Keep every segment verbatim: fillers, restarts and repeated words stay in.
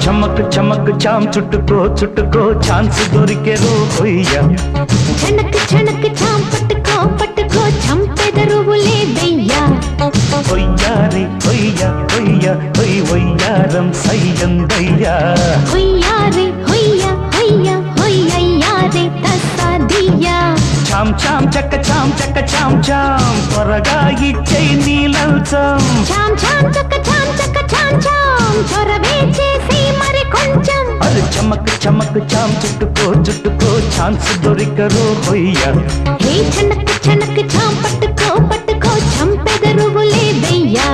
చమక్ చమక్ చామ్ చుట్టుకో చుట్టుకో chance దొరికెరు హొయ్యా చనక్ చనక్ చామ్ పట్టుకో పట్టుకో చంపెదరువులే దయ్యా హొయ్యా రే హొయ్యా హొయ్యా హొయ్ హొయ్యారం సయ్యందయ్యా హొయ్యా రే హొయ్యా హొయ్యా హొయ్యయ్యా రే తస్సాదియా చామ్ చామ్ చక్క చామ్ చక్క చామ్ చామ్ త్వరగా ఇచ్చై నీలంచం చామ్ చామ్ చక్క చామ్ చక్క చామ్ చామ్ చొరవే చేసి మరి కొంచెం అరే చమక్ చమక్ చామ్ చుట్టుకో చుట్టుకో ఛాన్స్ దొరికరు హొయ్యా హే చనక్ చనక్ చామ్ పట్టుకో పట్టుకో చంపెదరువులే దయ్యా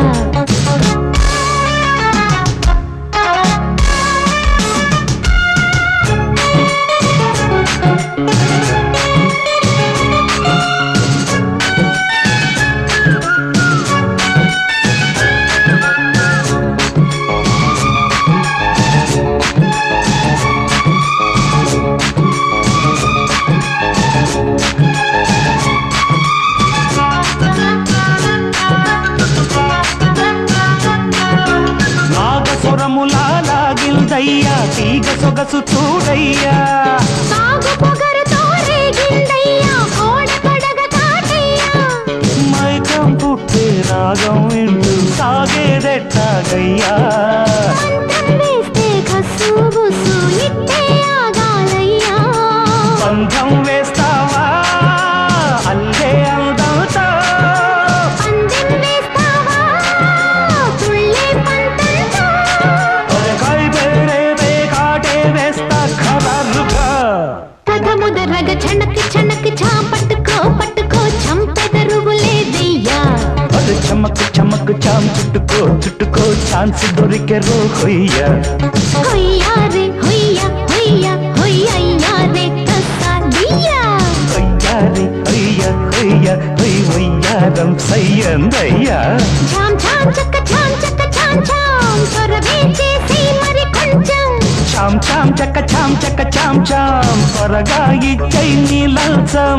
లాగిల్దయ్యా తీగ సొగసు చూడయ్యా సాగు పొగరుతో రేగిందయ్యా కోడ పడగ కాటయ్యా మైకం పుట్టే రాగం వింటూ సాగేదెట్టాగయ్యా మంత్రం వేస్తే కస్సు బుస్సు ఇట్టే ఆగాలయ్యా బంధం వేస్తావా అల్లే అందంతో పందెం వేస్తావా తుళ్ళే పంతంతో ముదరగ చనక్ చనక్ చామ్ పట్టుకో పట్టుకో చంపెదరువులే దయ్యా అరే చమక్ చమక్ చామ్ చుట్టుకో చుట్టుకో ఛాన్స్ దొరికెరు హొయ్యా హొయ్యా రే హొయ్యా హొయ్యా హొయ్యయ్యా రే తస్సాదియా హొయ్యా రే హొయ్యా హొయ్యా హొయ్ హొయ్యారం సయ్యందయ్యా చామ్ చామ్ చక్క చామ్ చక్క చామ్ చామ్ చొరవే చేసి మరి కొంచెం చామ్ చామ్ చక్క చామ్ చక్క చామ్ చామ్ త్వరగా ఇచ్చై నీలంచం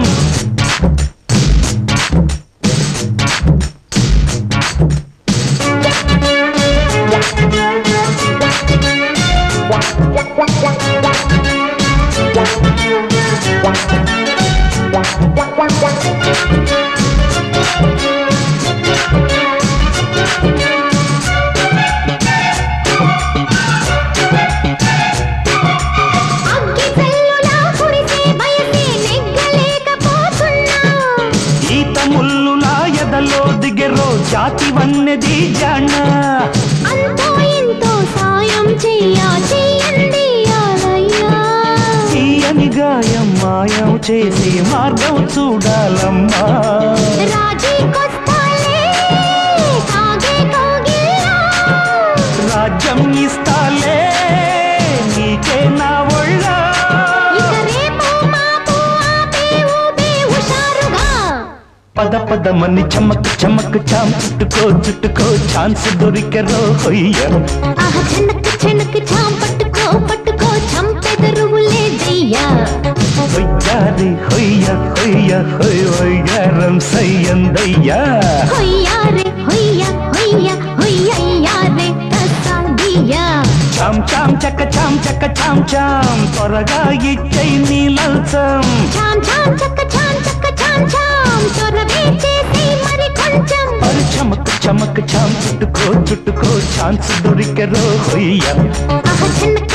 జాతి వన్నది జాణ అంతో ఎంతో సాయం చెయ్యా చెయ్యండి ఆలయ్యా తీయని గాయం మాయం చేసి మార్గం చూడాలమ్మా రాజీకొస్తాలే కాగే కోగిలా రాజ్యం ఇస్తాలే నీకే నా ఒళ్ళ ఇక రేపు మాపు ఆపే ఊపే హుషారుగా పద పదమని చమక్ చమక్ చామ్ చుట్టుకో చుట్టుకో ఛాన్స్ దొరికెరు హొయ్యా ఆహ చనక్ చనక్ చామ్ పట్టుకో పట్టుకో చంపెదరువులే దయ్యా హొయ్యా రే హొయ్యా హొయ్యా హొయ్ హొయ్యారం సయ్యందయ్యా హొయ్యా రే హొయ్యా హొయ్యా హొయ్యయ్యా రే తస్సాదియా చామ్ చామ్ చక్క చామ్ చక్క చామ్ చామ్ త్వరగా ఇచ్చై నీలంచం చామ్ చామ్ చక్క చామ్ చక్క చామ్ చామ్ చొరవే చేసి మరి కొంచెం అరే చమక్ చమక్ చామ్ చుట్టుకో చుట్టుకో ఛాన్స్ దొరికెరు హొయ్యా ఆహ చనక్